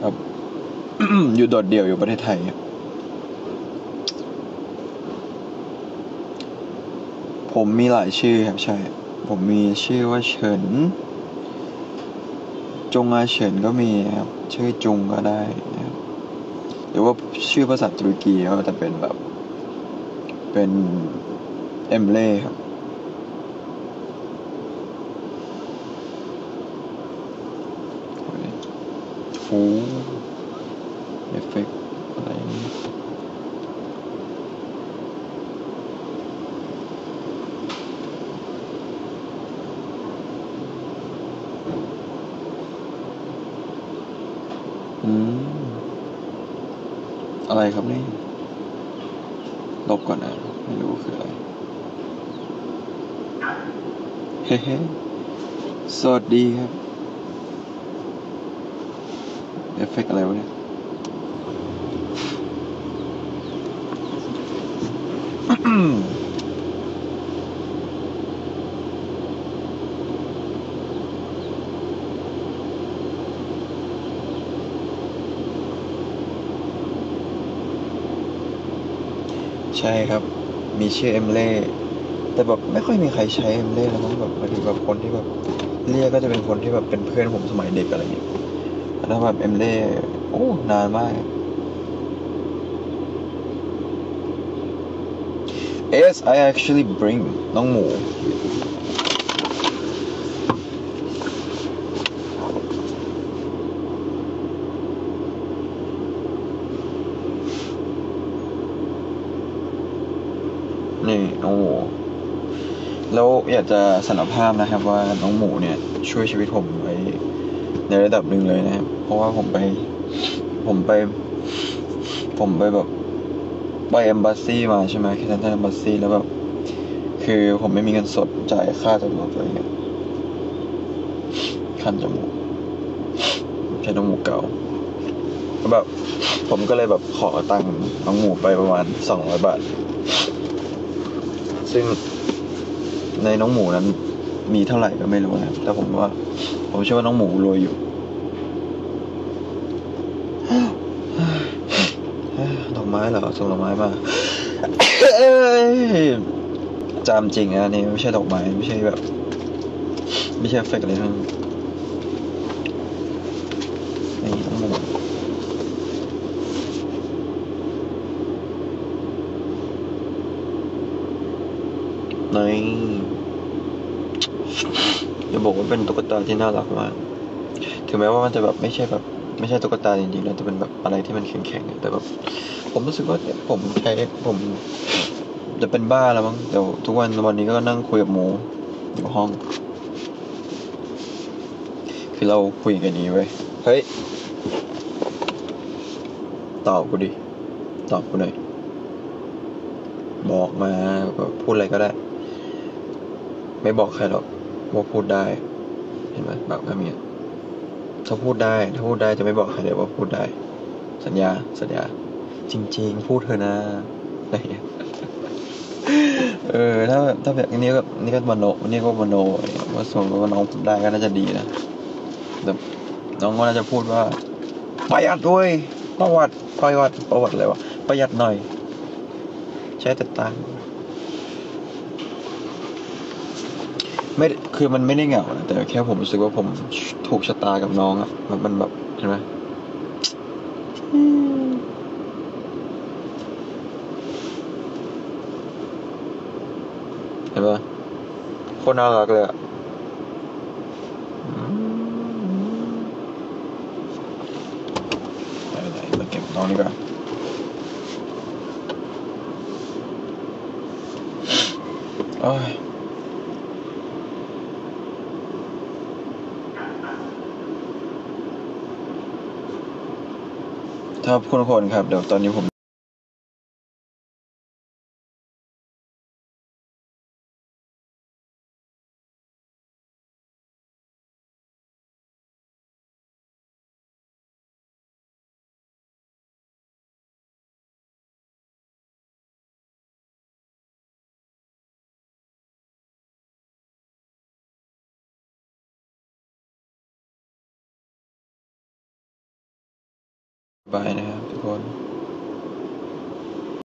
ครับ อยู่โดดเดี่ยวอยู่ประเทศไทยผมมีหลายชื่อครับใช่ผมมีชื่อว่าเฉินจงอาเฉินก็มีครับชื่อจุงก็ได้นะครับหรือว่าชื่อภาษาตุรกีก็จะเป็นแบบเป็นเอมเล่ครับฟูเอฟเฟกอะไรอย่างนี้อืมอะไรครับนี่ลบก่อนนะไม่รู้คืออะไรเฮ้เฮ้สวัสดีครับเอฟเฟกอะไรวะเนี่ยใช่ครับมีชื่อเอมเล่แต่แบบไม่ค่อยมีใครใช้เอมเล่แล้วมั้งแบบหมายถึงแบบคนที่แบบเรียกก็จะเป็นคนที่แบบเป็นเพื่อนผมสมัยเด็กอะไรอย่างเงี้ยแล้วแบบเอมเล่โอ้นานมาก Yes I actually bring น้องหมูนี่น้องหมูแล้วอยากจะสารภาพนะครับว่าน้องหมูเนี่ยช่วยชีวิตผมไว้ในระดับหนึ่งเลยนะครับเพราะว่าผมไปผมไปแบบไปเอมบ s สซีมาใช่ไหมแคนาดาเอมบ s สซีแล้วแบบคือผมไม่มีเงินสดจ่ายค่าจอดรถอะไรเงี้ยคันจมูกใช้น้องหมูเก่าแล้วแบบผมก็เลยแบบขอตังค์น้องหมูไปประมาณ200 บาทซึ่งในน้องหมูนั้นมีเท่าไหร่ก็ไม่รู้นะแต่ผมเชื่อว่าน้องหมูรวยอยู่ดอกไม้เหรอส่งดอกไม้มาจามจริงนะนี่ไม่ใช่ดอกไม้ไม่ใช่แบบไม่ใช่เอฟเฟกต์อะไรทั้งนี่น้องหมูในจะบอกว่าเป็นตุ๊กตาที่น่ารักมากถึงแม้ว่ามันจะแบบไม่ใช่ตุ๊กตาจริงๆนะแต่เป็นแบบอะไรที่มันแข็งๆแต่แบบผมรู้สึกว่าผมจะเป็นบ้าแล้วมั้งเดี๋ยวทุกวันนี้ก็นั่งคุยกับหมูอยู่ห้องคือเราคุยกันนี้เว้ยเฮ้ยตอบกูดิตอบกูหน่อยบอกมาพูดอะไรก็ได้ไม่บอกใครหรอกว่าพูดได้เห็นไหมแบบนี้ถ้าพูดได้จะไม่บอกใครเลยว่าพูดได้สัญญาจริงๆพูดเถอะนะอะไรอย่างเงี้ยถ้าแบบนี้ก็นี่ก็มโนนี่ก็มโนว่าสมมติว่าน้องพูดได้ก็น่าจะดีนะแต่น้องก็น่าจะพูดว่าประหยัดด้วยประวัติอะไรวะประหยัดหน่อยใช้แต่ตังค์ไม่คือมันไม่ได้เหงานะแต่แค่ผมรู้สึกว่าผมถูกชะตากับน้องอ่ะมันแบบเห็นไหมเห็นปะโคตรน่ารักเลยอ่ะไหนมาเก็บน้องนี่ก่อนโอ้ยถ้าคนครับเดี๋ยวตอนนี้ผมบายนะครับทุกคน